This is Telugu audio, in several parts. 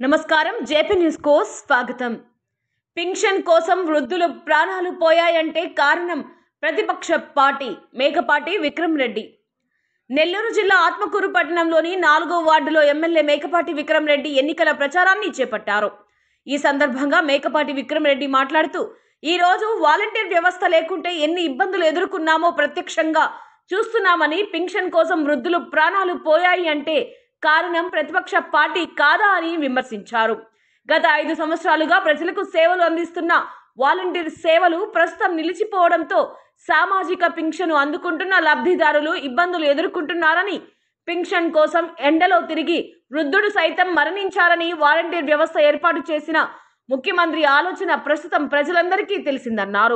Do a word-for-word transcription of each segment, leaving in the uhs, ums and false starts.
నమస్కారం జేపీ న్యూస్ కో స్వాగతం। పింఛన్ కోసం వృద్ధులు ప్రాణాలు పోయాయంటే కారణం ప్రతిపక్ష పార్టీ మేకపాటి విక్రమ్ రెడ్డి। నెల్లూరు జిల్లా ఆత్మకూరు పట్టణంలోని నాలుగో వార్డులో ఎమ్మెల్యే మేకపాటి విక్రమ్ రెడ్డి ఎన్నికల ప్రచారాన్ని చేపట్టారు। ఈ సందర్భంగా మేకపాటి విక్రమ్ రెడ్డి మాట్లాడుతూ ఈ రోజు వాలంటీర్ వ్యవస్థ లేకుంటే ఎన్ని ఇబ్బందులు ఎదుర్కొన్నామో ప్రత్యక్షంగా చూస్తున్నామని, పింఛన్ కోసం వృద్ధులు ప్రాణాలు పోయాయి అంటే కారణం ప్రతిపక్ష పార్టీ కాదా అని విమర్శించారు। గత ఐదు సంవత్సరాలుగా ప్రజలకు సేవలు అందిస్తున్న వాలంటీర్ సేవలు ప్రస్తుతం నిలిచిపోవడంతో సామాజిక పింఛను అందుకుంటున్న లబ్ధిదారులు ఇబ్బందులు ఎదుర్కొంటున్నారని, పింఛన్ కోసం ఎండలో తిరిగి వృద్ధుడు సైతం మరణించారని, వాలంటీర్ వ్యవస్థ ఏర్పాటు చేసిన ముఖ్యమంత్రి ఆలోచన ప్రస్తుతం ప్రజలందరికీ తెలిసిందన్నారు।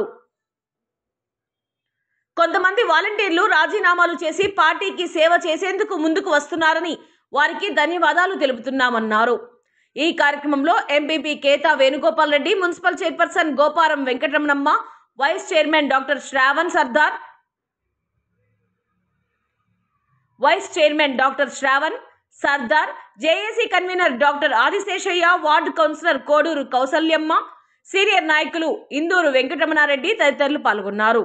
కొంతమంది వాలంటీర్లు రాజీనామాలు చేసి పార్టీకి సేవ చేసేందుకు ముందుకు వస్తున్నారని వారికి ధన్యవాదాలు తెలుపుతున్నామన్నారు। ఈ కార్యక్రమంలో MPP Keta Venugopal Reddy, municipal chairperson Goparam Venkataramanamma, vice chairman doctor Shravan Sardar, vice chairman doctor Shravan Sardar, JAC convener doctor Adiseshaiah, ward councillor Koduru Kausalyamma, senior నాయకులు ఇందూరు వెంకటరమణారెడ్డి తదితరులు పాల్గొన్నారు।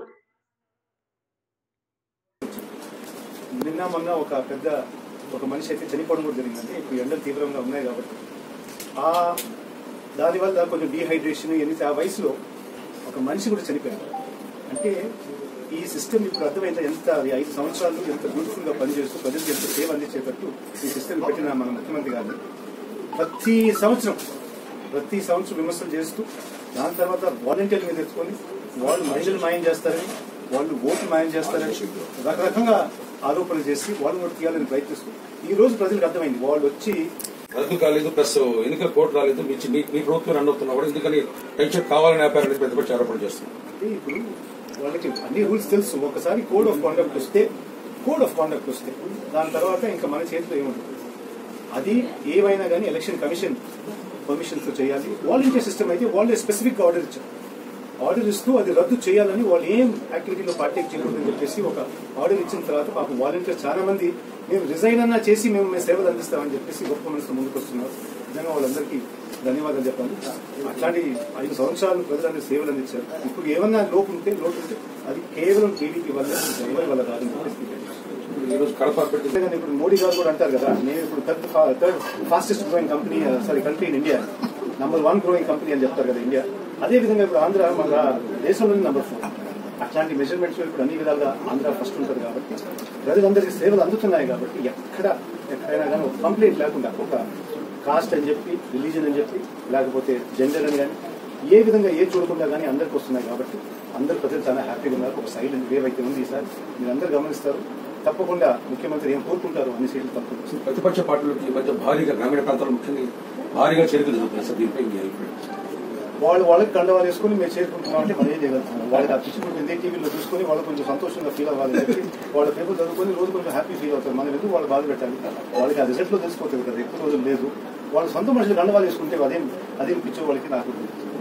నిన్న మొన్న ఒక పెద్ద ఒక మనిషి అయితే చనిపోవడం కూడా జరిగిందంటే ఇప్పుడు ఎండలు తీవ్రంగా ఉన్నాయి కాబట్టి ఆ దానివల్ల కొంచెం డీహైడ్రేషన్ ఎన్ని ఆ వయసులో ఒక మనిషి కూడా చనిపోయారు అంటే ఈ సిస్టమ్ ఇప్పుడు అర్థమైంది ఎంత ఐదు సంవత్సరాలు ఎంత బ్యూటిఫుల్గా పనిచేస్తూ ప్రజలకు ఎంత సేవ అందించేటట్టు ఈ సిస్టమ్ పెట్టిన మన ముఖ్యమంత్రి గారిని ప్రతి సంవత్సరం ప్రతి సంవత్సరం విమర్శలు చేస్తూ దాని తర్వాత వాలంటీర్ల మీద తెచ్చుకొని వాళ్ళు మహిళలు మాయం చేస్తారని, వాళ్ళు ఓట్లు మాయం చేస్తారని రకరకంగా ఆరోపణలు చేసి వాళ్ళు కూడా తీయాలని ప్రయత్నిస్తూ ఈ రోజు ప్రజలకు అర్థమైంది వాళ్ళు వచ్చి రద్దు కాలేదు, ప్లస్ ఎన్నికల కోర్టు రాలేదు, మీ ప్రభుత్వం రన్ అవుతున్నా కూడా ఎందుకని పెన్షన్ కావాలని ఆపారని ప్రతిపక్ష ఆరోపణ చేస్తున్నారు। ఇప్పుడు వాళ్ళకి అన్ని రూల్స్ తెలుసు, ఒకసారి కోడ్ ఆఫ్ కాండక్ట్ వస్తే కోడ్ ఆఫ్ కాండక్ట్ వస్తే దాని తర్వాత ఇంకా మన చేతిలో ఏముంటుంది, అది ఏవైనా కానీ ఎలక్షన్ కమిషన్ పర్మిషన్స్ తో చేయాలి। వాలంటీర్ సిస్టమ్ అయితే వాళ్ళే స్పెసిఫిక్ గా ఆర్డర్ ఇచ్చారు, ఆర్డర్ ఇస్తూ అది రద్దు చేయాలని, వాళ్ళు ఏం యాక్టివిటీలో పార్టీకి చేయకూడదని చెప్పేసి ఒక ఆర్డర్ ఇచ్చిన తర్వాత పాపం వాలంటీర్ చాలా మంది మేము రిజైన్ అన్నా చేసి మేము మేము సేవలు అందిస్తామని చెప్పేసి గొప్ప మనసుతో ముందుకు వస్తున్నారు। నిజంగా వాళ్ళందరికీ ధన్యవాదాలు చెప్పాలి। అట్లాంటి ఐదు సంవత్సరాలు ప్రజలందరూ సేవలు అందించారు। ఇప్పుడు ఏమన్నా లోపు ఉంటే లోటు ఉంటే అది కేవలం టీడీపీ వల్ల ఎవరి వల్ల కాదని చెప్పేసి ఇప్పుడు మోడీ గారు కూడా అంటారు కదా, నేను ఇప్పుడు third third fastest growing company sorry country in India, number one growing company అని చెప్తారు కదా ఇండియా, అదే విధంగా ఇప్పుడు ఆంధ్ర మన దేశంలోనే నంబర్ ఫోర్। అట్లాంటి మెజర్మెంట్స్ ఇప్పుడు అన్ని విధాలుగా ఆంధ్ర ఫస్ట్ ఉంటుంది కాబట్టి ప్రజలందరికీ సేవలు అందుతున్నాయి కాబట్టి ఎక్కడ ఎక్కడైనా కానీ ఒక కంప్లైంట్ లేకుండా ఒక కాస్ట్ అని చెప్పి, రిలీజన్ అని చెప్పి, లేకపోతే జెండర్ అని కానీ ఏ విధంగా ఏ చూడకుండా కానీ అందరికి వస్తున్నాయి కాబట్టి అందరు ప్రజలు చాలా హ్యాపీగా ఉన్నారు। ఒక సైలెంట్ వేవ్ అయితే ఉంది సార్, మీరు అందరు గమనిస్తారు, తప్పకుండా ముఖ్యమంత్రి ఏం కోరుకుంటారు అన్ని సీట్లు తప్పకుండా। ప్రతిపక్ష పార్టీలకు ఈ మధ్య భారీగా గ్రామీణ ప్రాంతాల్లో ముఖ్యంగా భారీగా చేరుకులు జరుగుతున్నాయి సార్, దీనిపై వాళ్ళు వాళ్ళకి కండవాలు వేసుకుని మేము చేరుకుంటున్నాం అంటే మనం ఏం చేయగలుగుతున్నాం, వాళ్ళకి ఆ పిచ్చి టీవీలో చూసుకుని వాళ్ళు కొంచెం సంతోషంగా ఫీల్ అవ్వాలి చెప్పి వాళ్ళ పేపర్ చదువుకొని రోజు కొంచెం హ్యాపీ ఫీల్ అవుతారు, మనం ఎందుకు వాళ్ళు బాధ పెట్టాలి, వాళ్ళకి ఆ రిజల్ట్లో తెలిసిపోతుంది కదా, ఎక్కువ రోజులు లేదు, వాళ్ళు సొంత మనుషులు కండవాలు వేసుకుంటే అదేం అదేం పిచ్చో వాళ్ళకి నాకు